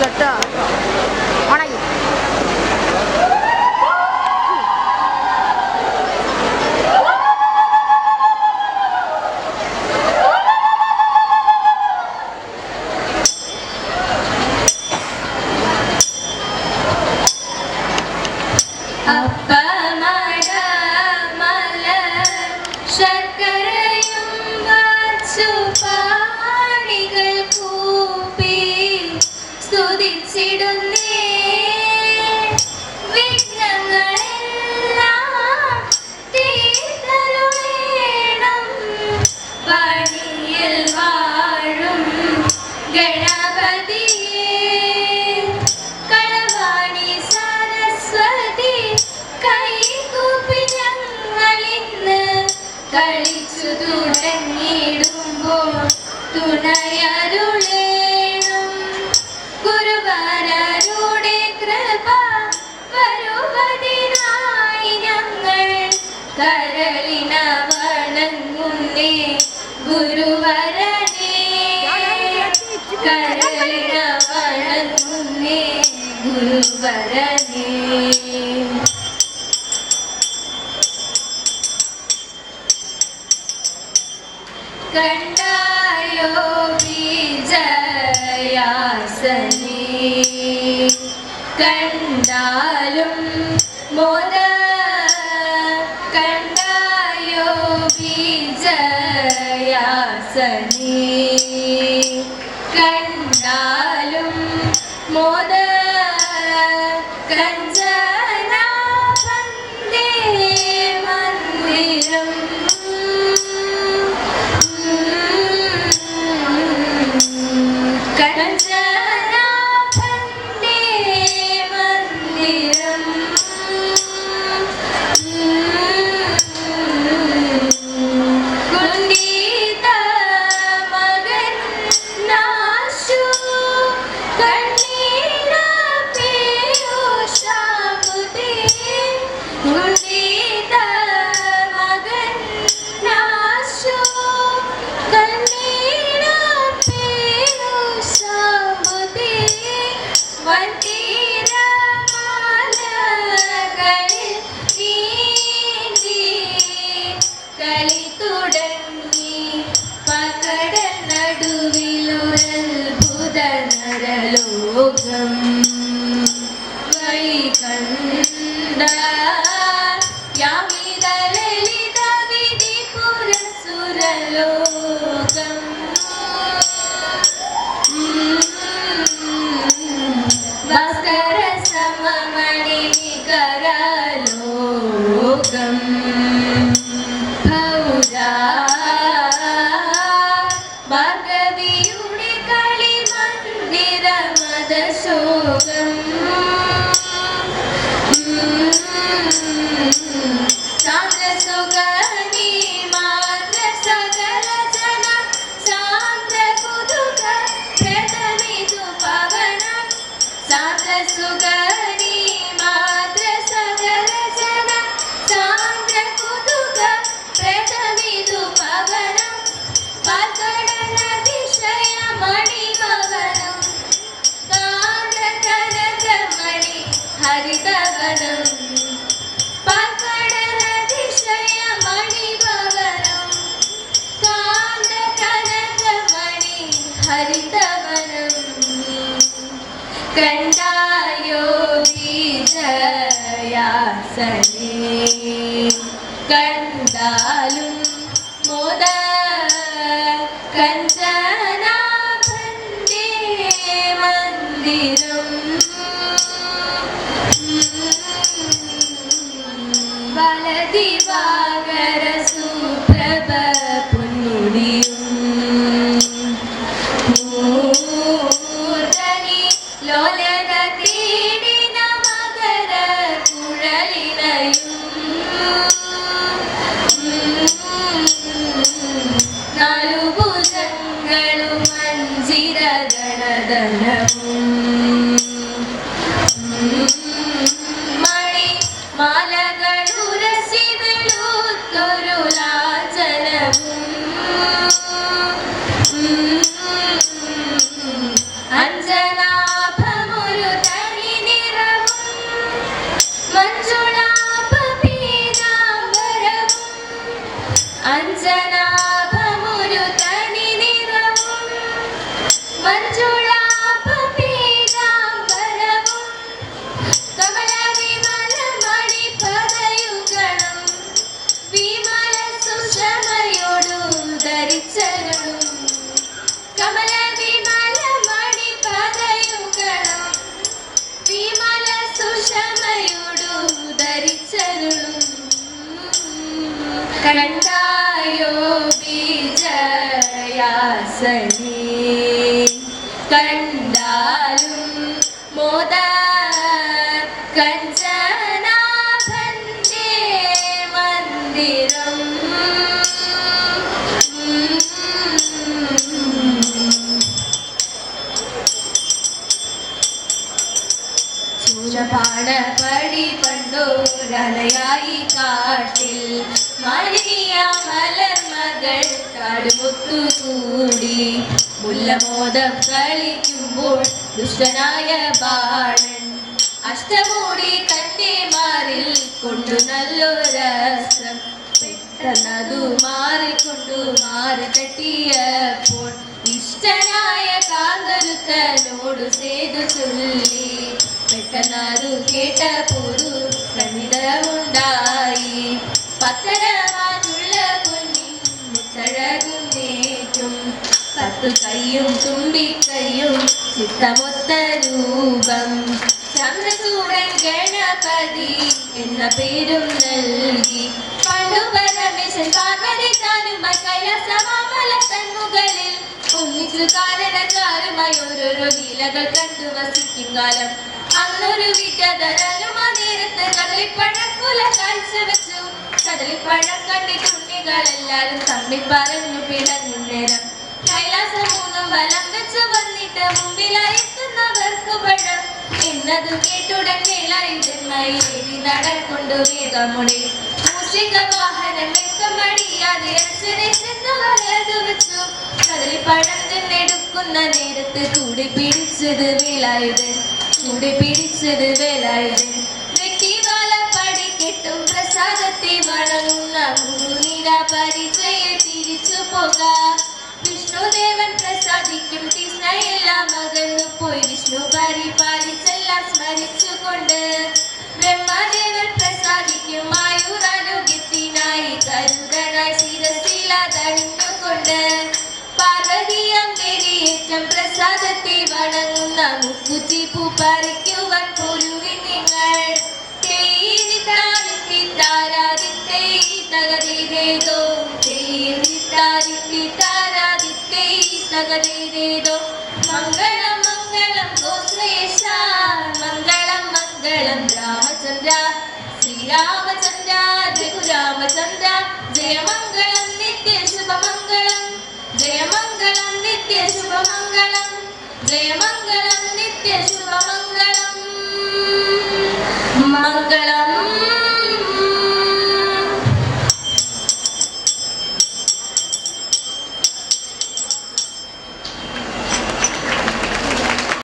കേട്ടോ. ഉണങ്ങി Anjana കണ്ടായോ വിജയാസനെ കണ്ടാലും മോദ കഞ്ചനാഭന്റെ മന്ദിരം ചൂരപാടപടി പണ്ടോരലയായി കാട്ടിൽ മലിയ മലർമകൾ കാടുമുത്തുകൂടി മുല്ലമോദം കളിക്കുമ്പോൾ ദുഷ്ടനായ ബാണൻ അഷ്ടമൂടി തന്റെ മാറിൽ കൊണ്ടു നല്ലൊരസ്ത്രം പെട്ടെന്നതു മാറിക്കൊണ്ടു മാറി തട്ടിയപ്പോൾ ഇഷ്ടനായ കാന്തരുത്തനോട് സേതു ചൊല്ലി പെട്ടെന്നതു കേട്ട പൊരു കണിതമുണ്ടായി പത്തരമാറ്റുള്ള പൊന്നിൻ മുത്തഴകും നേറ്റും 10 കൈയും തുമ്പിക്കൈയും ചിത്തമൊത്ത രൂപം ചന്ദ്രസൂരൻ ഗണപതി എന്ന പേരും നൽകി പണ്ടു പരമേശൻ പാർവതി താനുമായി കൈലാസമാമല തന്മുകളിൽ ഒന്നിച്ചു കാരണക്കാരുമായി ഓരോരോ ലീലകൾ കണ്ടു വസിക്കും കാലം അന്നൊരു വിദ്യാധരനും ആ നേരത്ത് കദളിപ്പഴക്കുല കാഴ്ച വെച്ചു കദളിപ്പഴം കണ്ടിട്ടുണ്ണികളെല്ലാരും തമ്മിൽ പറഞ്ഞു പിടഞ്ഞു നേരം കൈലാസം മൂന്നും വലം വെച്ച് വന്നിട്ട് മുമ്പിലായെത്തുന്നവർക്ക് പഴം എന്നതു കേട്ടുടൻ വേലായുധന്മായി എരി നടക്കൊണ്ടു വേഗമുടി മൂഷിക വാഹനം വെക്കമടിയാതെ അച്ഛനെ ചെന്നവരതു വെച്ചു കദളിപ്പഴം ചെന്നെടുക്കുന്ന നേരത്ത് കൂടി പിടിച്ചത് വേലായുധൻ വ്യക്തിവാല പടി കെട്ടും പ്രസാദത്തെ വണങ്ങുന്ന ഗുരുനിര പരിചയ തിരിച്ചു പോകാം വിഷ്ണുദേവൻ പ്രസാദിക്കും കൃഷ്ണയെല്ലാം അകന്നു പോയി വിഷ്ണു പരിപാലിച്ചെല്ലാം സ്മരിച്ചുകൊണ്ട് ബ്രഹ്മദേവൻ പ്രസാദിക്കും ആയുരാരോഗ്യത്തിനായി കരുതനായി ശിരസിലതണിഞ്ഞുകൊണ്ട് പാർവതിയം ദേവിയേറ്റം പ്രസാദത്തെ വണങ്ങുന്ന മുക്കുറ്റിപ്പൂ പറിക്കുവാൻ പൊരുവിൻ നിങ്ങൾ മംഗളം മംഗളം ഗോശ്രേഷ മംഗളം മംഗളം രാമചന്ദ്ര ശ്രീരാമചന്ദ്ര രഘുരാമചന്ദ്ര ജയമംഗളം നിത്യ ശുഭമംഗളം ജയമംഗളം നിത്യ ശുഭമംഗളം ജയമംഗളം നിത്യ ശുഭമംഗളം